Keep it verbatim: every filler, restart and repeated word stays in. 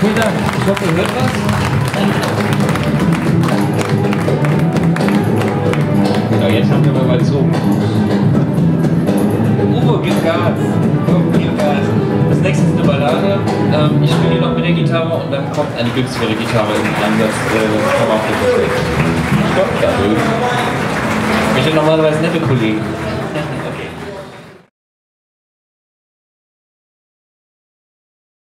Vielen Dank. Ich hoffe, ihr hört was. Ja, jetzt haben wir mal zu. Uwe, gib Gas. Uwe, gib Gas. Das nächste ist eine Ballade. Ähm, ich spiele hier noch mit der Gitarre und dann kommt eine günstigere Gitarre im Einsatz. Äh, das kann man auch nicht verstehen. Stopp, da drüben. Ich bin normalerweise nette Kollegen.